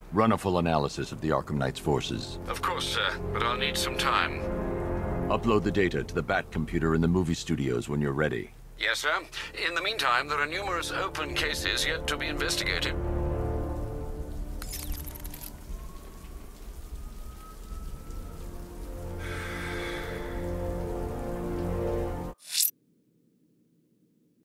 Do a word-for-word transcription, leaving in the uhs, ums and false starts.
Run a full analysis of the Arkham Knight's forces. Of course, sir, but I'll need some time. Upload the data to the Bat computer in the movie studios when you're ready. Yes, sir. In the meantime, there are numerous open cases yet to be investigated.